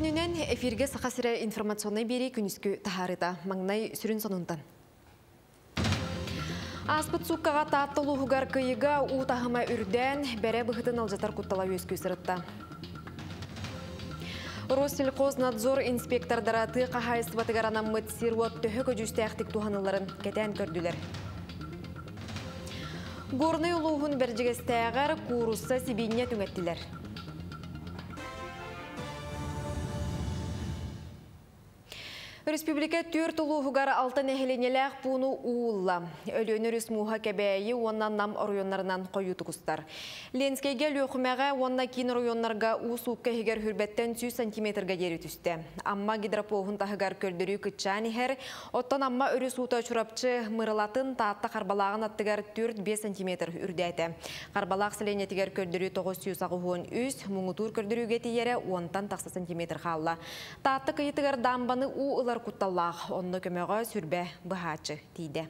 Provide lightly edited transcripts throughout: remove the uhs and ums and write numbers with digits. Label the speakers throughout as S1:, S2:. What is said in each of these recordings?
S1: күнінен эфирге сақасыра информационный бері күніскі тахарыта. Маңнай сүрін сонунтан. Аспыт суккаға таттылу хугар кыйыга утахыма үрден бәрі бұғытын алжатар құттала өскүй сырытта. Россельхознадзор инспектордара тықа хайсыватыгаранам мұтсируат төхі көжісті әқтік туханыларын кәтән көрділер. Горны улуғын бәржігістәғар курусса сибинне түңеттілер. Республика түрт улуғығар алтын әхеленеләқ бұны уылла. Өлөнер үсмуға кәбәйі оннан нам районларынан қойуты құстар. Ленскейге лөқімәға онна кейін районларға ұсуққа хегер хүрбәттен 100 сантиметрға дері түсті. Амма гидроплоғын тағығар көрдірі күтчәні хәр, оттан амма өрі суыта чурапчы мырылатын таатта қарбалағын аттығар 4-5 сантиметр үрдәті. Қарбалақ сіленетігер көрдірі 900 ағуын үз, мұңытур көрдіріге тейері 10-тан 10 сантиметр қалла. Таатты қиытығар дамбаны уылар кутталлах, онны көмөға сүрбе бахачы тиде.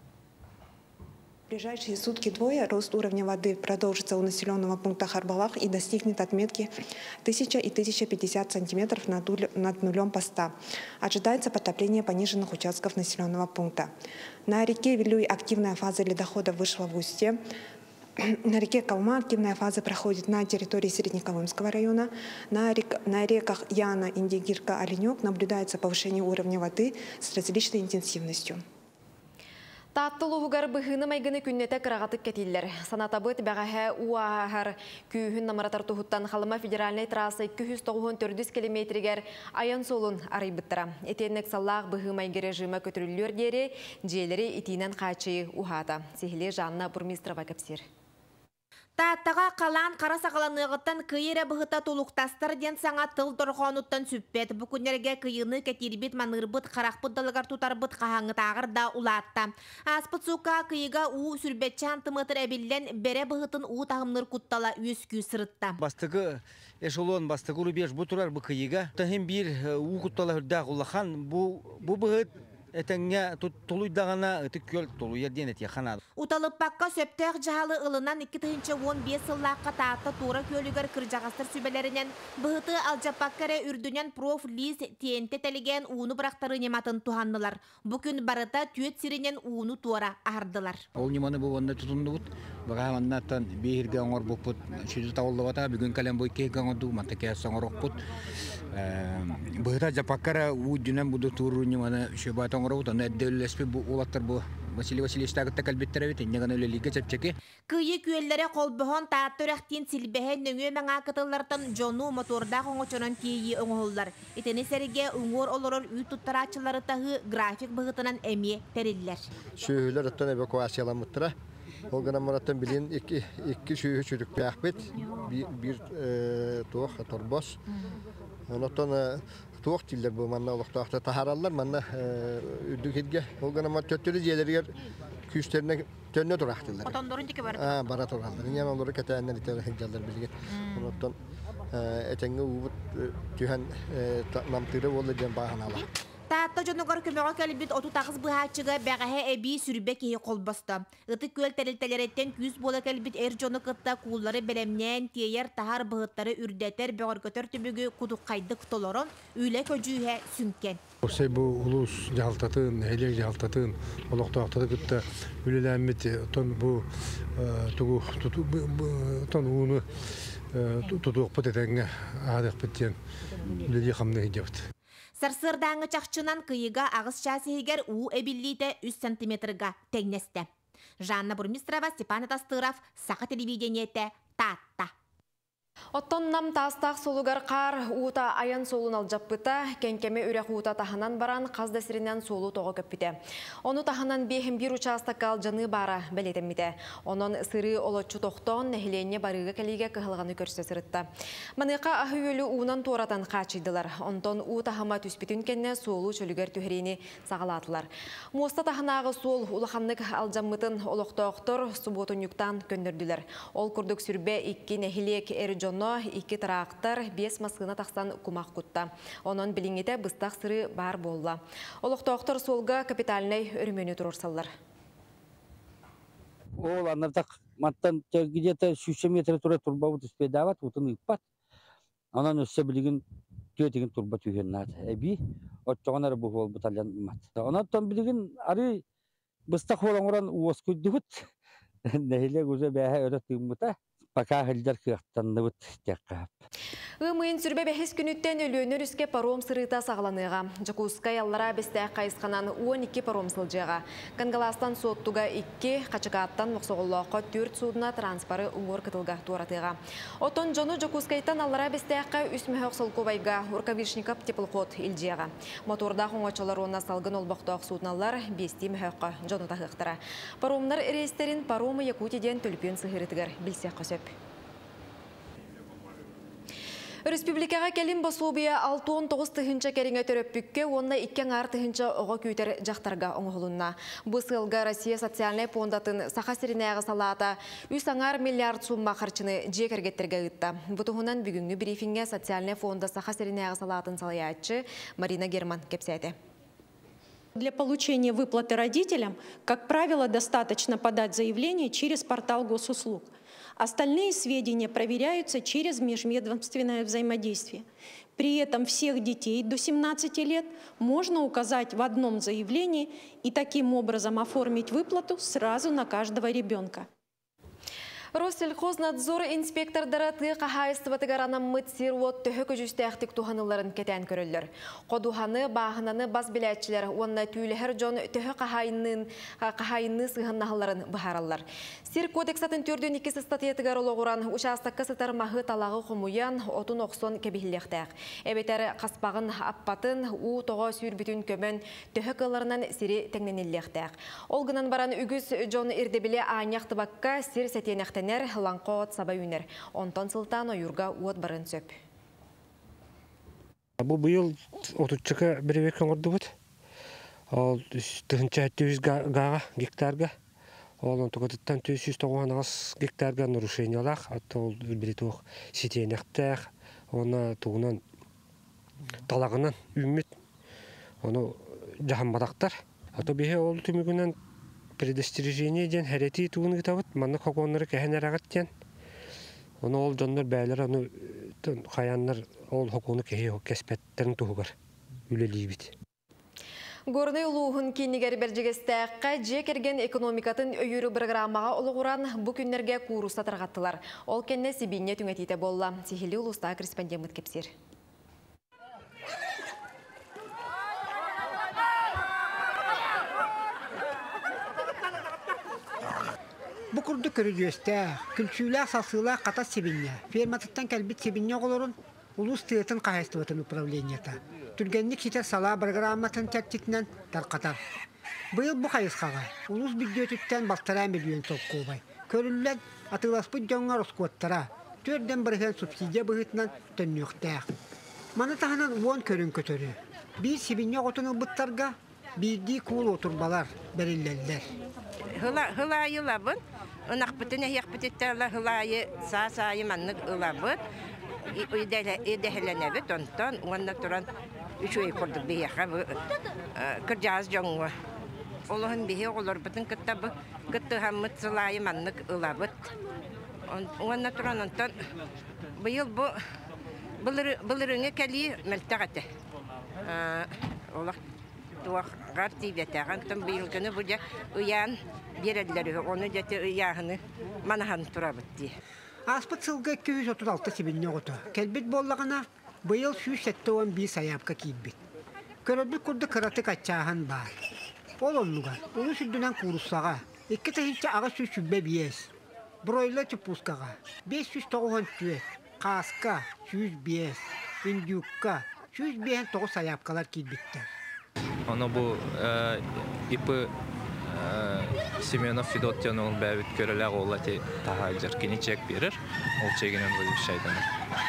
S2: В ближайшие сутки двое рост уровня воды продолжится у населенного пункта Харбалах и достигнет отметки 1000 и 1050 сантиметров над нулем поста. Ожидается потопление пониженных участков населенного пункта. На реке Вилюй активная фаза ледохода вышла в устье. На реке Калма активная фаза проходит на территории Среднеколымского района. На реках Яна, Индигирка, Оленек наблюдается повышение уровня воды с различной интенсивностью.
S1: Таттылуғығар бұғыны майгыны күннеті қырағатып кетілер. Санатабыт бәғәхә уағар күйін намаратар тұғыттан қалыма федеральный трассы 294 километрігер аян солын арайбыттыра. Етеннік саллақ бұғы майгы режимі көтірілер дері, жейлері етінен қачы уғата. Сехіле Жанна Бурмистрова кәпсер.
S3: Таттаға қалан қара сақаланығыттан күйері бұғыта толуқтастыр ден саңа тыл дұрғануттан сүппет. Бүкінерге күйіні кәтірбет манырбыт қарақпыт далығар тұтарбыт қағаңытағыр да улатта. Аспыт суқа күйіға у сүрбетчі антымытыр әбілден бәрі бұғытын у тағымныр құттала өскүй сырытта.
S4: Бастығы эшелон, бастығы ұрыбеш бұ тұрар бұ күйіға. Тәхін бір у құттала үрдәқ ұлақан бұ бұғыт Этеңге толуйдағана ыты көл толуя денет яханады.
S3: Уталып баққа сөптәқ жағалы ылынан 2-15 сыллаққа таатта тура көлігер кіржағастыр сүбелерінен бұғыты алжапаққары үрдінен проф-лиз тиенте тәлеген уыны бірақтары нематын туғаннылар. Бүкін барыта түйет сиренен уыны туара ардылар.
S4: Ол неманы бұл онда тұтынды бұд. Бұға маннаттан бейірге оңыр бұқпыд. Шүзі тауылды бата бүгін кәлем бой кейгі оңырды. Мантаке соңыр оқпыд. Бұғыта жапаққары уыдынан бұды тұру неманы шөбат оңыр оғыд. Оны әддәулеспе бұл олаттар бұл. Василий Васильевич тағытта кәлбеттері өте. Неган өлелігі чәпчеке.
S3: Күйі күйелері қолбығын таатты өрәқтен сілбәхен нөңе мәңа қытыллартын жону моторда қоңычынан кейі оңғылдар. Етені сәріге ұңғыр олырыр үй тұттарачылары тағы график бұғытынан әме тәрелілер.
S5: Шүйілер өттен эвакуацияламыттыра. Ол ғана мұраттан білен екі шүйі чүрік бәқпет, бір туық торбос. Оныттан туық тілдер бұл манна олықтақты тахаралар, манна үрдік ол ғана мұрат төттері жиелергер күйістеріне төнне тұрақтылар.
S3: Отандорын деке бар?
S5: Бара тұрғандар. Немен олары кәтәйінен етері жалдар білген. Оныттан әтенгі ұғыт түйен намтыры олы ден бағын ала.
S3: Таатта жонугар көмөға кәлбет оту тағыз бұхатчыға бәғәхе әбі сүрбе кейі қолбасты. Үті көл тәрілтелереттен күз бола кәлбет әр жону қытта куллары бәлемнен тейер тахар бұғыттары үрдәтер бәғыр көтер түбігі құдық қайды құтолорын үйлі көжүйе сүнкен.
S6: Осай бұл ұлыс жағалтатын, әлек жағалтатын, олықтақтады күтті үлеләмет бұл ұны тұтуық бұт әтәңі ағадық біттен үлелі қамны едевді.
S3: Сарсырдаңы чақчынан күйіға ағыз шасығығар у әбіллейті 3 сантиметрға тәңнесті. Жанна Бурмистрова, Степан Тастыров, Сақа телевидениеті, Татта.
S1: Оттон нам тастақ солугар қар уыта аян солун алжаппыта, кенкеме үрек уыта таханан баран қазда сиринен солу тоғы көппіте. Оны таханан бейхін бір участакал жаны бара бәлетемміте. Онын сыры олотчу тоқтон нәхілене барыға кәліге кығылғаны көрсі сырытта. Манықа ахы өлі уынан торатан қачыдылар. Онтон уыта хама түспітін кенне солу чөлігер түхерені сағалатылар. Моста таханағы сол улаханлық алжаммытын олықтоқтыр суботын юктан көндірділер. Ол күрдік сүрбе 2 нәхілек әрі жоно 2 трактор 5 маскына тақсан кумақ құтта. Онын біліңеті бұстақ сыры бар болла. Олықтоқтыр солға капиталінай өрмені тұрырсалар.
S4: Ол аннартақ маттан где-то 300 метр тұра тұрбауы түспе дават, ұтын ұйппат. Онан өссе білігін
S7: Tüyetiğin turba tüyhenler. Ebi otçağınlar bu hol butalyan mat. Onattan bilgin arı bıstak olanların uwas kuydukut. Neyle güzel behe öğrettiğim buta. Baka hildar kıyaktanlı but tekrar.
S1: Ümüyün sürbe behes günütten ölüönür üske parom sırıta sağlanıға. Jakutska yallara beste kayısқанан 12 parom sılcıға. Kangalastan soğuttuға 2, Қачықаттан мұқсығыллаққа 4 судына транспары ұңғыр кытылға туаратыға. Отон жону Jakutskайдан аллара бестеққа үсміғық сылқобайға Уркавишников теплоход илжеға. Моторда қоңачалар онна салғын олбақтақ судналар бести мүхіққа жону тағықтыра. Паромнар рейстерін паромы Якутиден төліпен сығырытығыр білсеқ қосып. Республикаға келін басуыбия 6-19 тыхынча кереңе төрөппүкке, онна 2 тыхынча оға күйтер жақтарға оңғылынна. Бұсылға Россия социальный фондатын сақасыринаяғы салата 3 миллиард сумма қарчыны жекергеттерге ұтта. Бұтығынан бүгінгі брифинге социальный фонда сақасыринаяғы салатын салаятчы Марина Герман кепсәді.
S8: Для получения выплаты родителям, как правило, достаточно подать заявление через портал госуслуг. Остальные сведения проверяются через межведомственное взаимодействие. При этом всех детей до 17 лет можно указать в одном заявлении и таким образом оформить выплату сразу на каждого ребенка.
S1: Россельхознадзор инспектордары тыға хайыстыбатыгар анаммыт сируот төхөкі жүстәқтік туханыларын кетен көрілдір. Қодуханы, бағынаны бас біләтчілер, онна түйілер жон төхі қахайынны сығыннағыларын бұхаралар. Сир кодексатын түрден 2 статиятыгар олығыран участаққа сытар мағы талағы құмуян отын оқсон кебихілектәк. Әбетері қаспағын аппатын у-тоға сүйірбітін көмін төхі қыларынан сири тәңненелектәк. Олғынан баран үгіз жон ирдебіле аңяқтыбаққа сир сәтенектен ланқот сабайынер. Онтон сылтан ойырға уот барын сөп.
S6: Бұл бұйыл отучыға біревек оңырды бұд. Ол тұхынча 200 гаға гектарға. Ол онтығыдыттан 290 гектарға нарушение олақ. Ол білет оқ сетенектәқ. Оны тұғынан талағынан үміт. Оны жағамбадақтар. Ато бейе ол түмігінен предостережение ден хәрети туыны табыт, манны хоконнары кәһәнәр агаттен. Оны ол жоннар бәйләр, аны хаяннар ол хоконы кәһе кәспәттерін туғығар. Үлелей бит.
S1: Горны улуғын кейнігер бәржігістәққа жекерген экономикатын өйірі программаға олығыран бұ күннерге куруста тарғаттылар. Ол кәнне Сибинне түңетейті болла. Сихили улуста корреспондент кепсер.
S9: Bu kurdu körücüste, külçüyle asasıyla kata Sibinne. Fermatından kelbit Sibinne olurun, ulus tığıtın kahestıvatın upravleniyata. Türgenlik hiter sala programmatın tertitinden tarqatar. Bu yıl bu kayıskağa, ulus büdjötütten bastıra milyon sokkubay. Körüller atılaspı jonga roskuattara, törden bırıhan subsidiya bıhıtından tönüyoktağ. Manı tahanan uon körün kötörü. Bir Sibinne otunu bıttarga, bir di kuğul oturbalar, berillerler.
S10: Hılayı labın, ınak bütün ehyak bütütlerle hılayı sağ-sağyı manlık ılabın. İdehelenebit ondan, ondan duran üç oy kurduk bir yaka, kırcağız jongu. Olağın bihi olur, bütün kitabı, kıttı hamıt sılayı manlık ılabın. Ondan duran ondan, bu yıl bu, bılırını keliyi melteğete. Olağ. Tuğar tibetağın tüm bir yılgını burada uyan biredileri onu jeti uyağını manahan turabıttı.
S9: Aspıt sılgı 236 Sibinne otu. Kelbit bollağına bu yıl 171 sayapka kibbit. Köröbük kurdu kıratı kaçağın var. Ol onluğa, onu sürdünen kurussağa. 2 tahınca ağa süsübbe biyes. Broyla çıpuskağa. 590 tüet. Kaska 105. İndiyukka 109 sayapkalar kibbitler.
S11: Onu bu ipi Semyonov Fedotyan'ın bəvit görələr olatı tahacır kini çek verir. O çekinin böyle bir şeyden.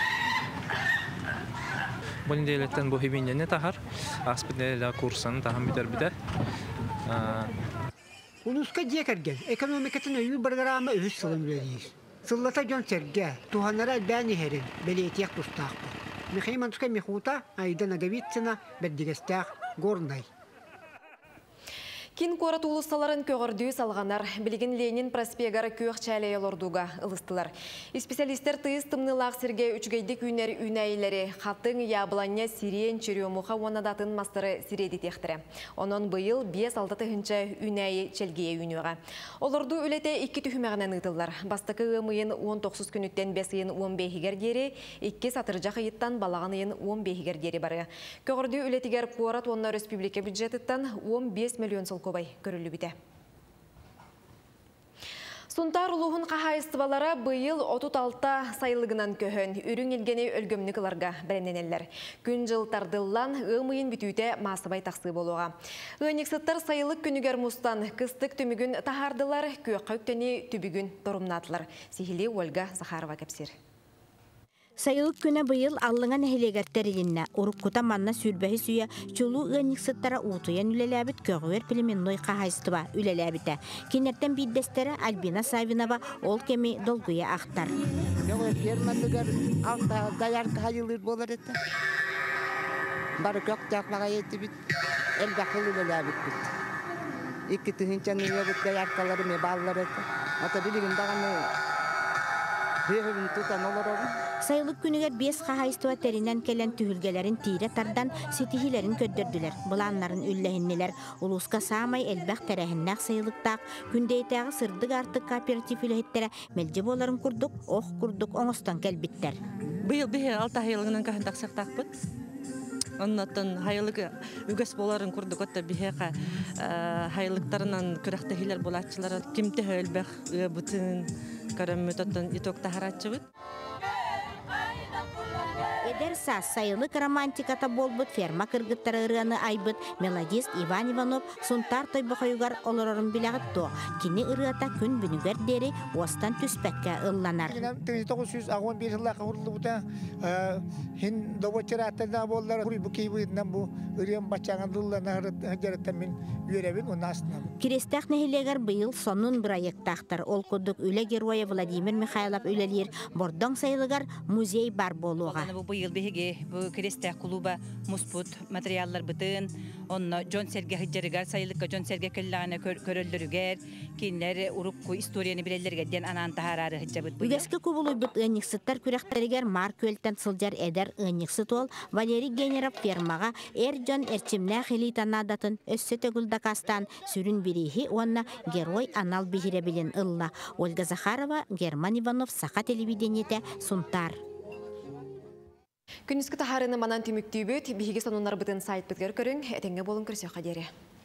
S11: Bunun devletten bu hibinle ne tahar? Aspidneler kursanı taham biter bir de.
S9: Uluska cekergen ekonomikatın öyle programı öğüt sılım veriyiz. Sıllata John Serge, tuhanlara beni herin, belediye kustak. Mikhail Mantuska Mihuta, Aydan Agavitsina, Beddigestaq, Gornay.
S1: Кин корат улусталарын көғырдүй салғанар, білген Ленин проспегары көк чәлейел ордуға ылыстылар. Специалистер тыйыз тымнылақ сірге үчгейді күйнер үнәйлері қатын ябыланне сирен черемуха онадатын мастыры сиреди тектірі. Онын бұйыл 5-6 тыхынча үнәйі челгее үнуға. Олорду үлете 2 түхімәғінен ұтылар. Бастықы ғымыйын 19 күніттен 5-ын 15-гер дері, 2 сатыржақ айыттан балағанын 15-гер дері бары. Көғырдүй үлетігер корат онна республика бюджетіттен 15 миллион сол көбай көрілі біде. Сунтар улуғын қағайыстывалары бұйыл 36 сайылығынан көхін үрің елгені өлгөмнікіларға бәріненелер. Күн жылтардылан ұмыйын бүтүйте масыбай тақсы болуға. Ұнексіттар сайылық күнігер мұстан кыстық түмігін тахардылар, көк өктені түбігін торумнатылар. Сихили Ольга Захарова кәпсір.
S3: Сайылык күнә быйыл аллыңан хелегәттәрилиннә уруккута манна сүрбәһи сүя чулу ыныксыттара утуян үлеләбит көгөр пилеменной кахайстыба үлеләбите. Кинерттен биддестәре Альбина Савинова ол кеми долгуя ахтар.
S12: Көгөр фермандыгар алта даяр кайылыр болар эте. Бары кök жакмага етти бит. Эл бакылы үлеләбит бит. Икки тыгынчан үлеләбит даяр калары ме баллар эте. Ата билигин даганы
S3: Sayılık günüger 5 қағайыстыва тәрінен келен түхілгелерін тире тардан сетихилерін көддірділер. Бұланларын үлләхіннелер улуска самай әлбәқ тәрәхіннәқ сайылықтақ, күндейтәғі сырдық артық кооператив үләхеттері мәлде боларын күрдік, оқ күрдік, оңыстан кәлбіттер.
S13: Бұйыл бігер 6 хайылығынан қағын тақсақтақ бұд. Оннаттан хайылығы үгіс боларын күрдік отта бігеға хайылықтарынан күрәқтәхилер болатчылары кемті әлбәқ бұтын көрәммөтаттан иток тахаратчы бұд.
S3: Эдер сас сайылык романтиката болбут ферма кыргыттары ырыаны айбыт мелодист Иван Иванов сунтар тойбохойугар олорорун билagытто. Кини ырыата күн бүнүгер дери остан түспәккә ылланар.
S9: 1911 жылга курулду бута хин добочараттарда боллар бу кейбитнен бу ырыам бачагандылла нахараттан мен үйрәбин унасна.
S3: Кирестәк нәһилегәр быйыл сонун проекттактар ол кодук үле героя Владимир Михайлов үлелер бордон сайылыгар музей бар болуга.
S14: Быйыл беге бу Кирестәк клуба муспут материаллар бытын, онно Жон Серге хиҗәргә сайылыкка Жон Серге келләне көрөлдөрүгәр, кинләре урукку историяны биләләргә дигән анан тахарары хиҗәбит бу.
S3: Үгәскә күбулуй бит ыныксыттар күрәктәргәр маркөлтән сылҗар эдер ыныксыт ол Валерий Генеров фермага Жон Эрчимнә хилитанадатын өссөтө гулдакастан сүрүн бирихи онна герой анал бихире билен ылла. Ольга Захарова, Герман Иванов, Саха телевидениете, Сунтар.
S1: Күнүскө тахарыны манан түмүктүүбүт, биһиги сонунар бытын сайт бүткөр көрүң, этеңге болун көрсөккө дере.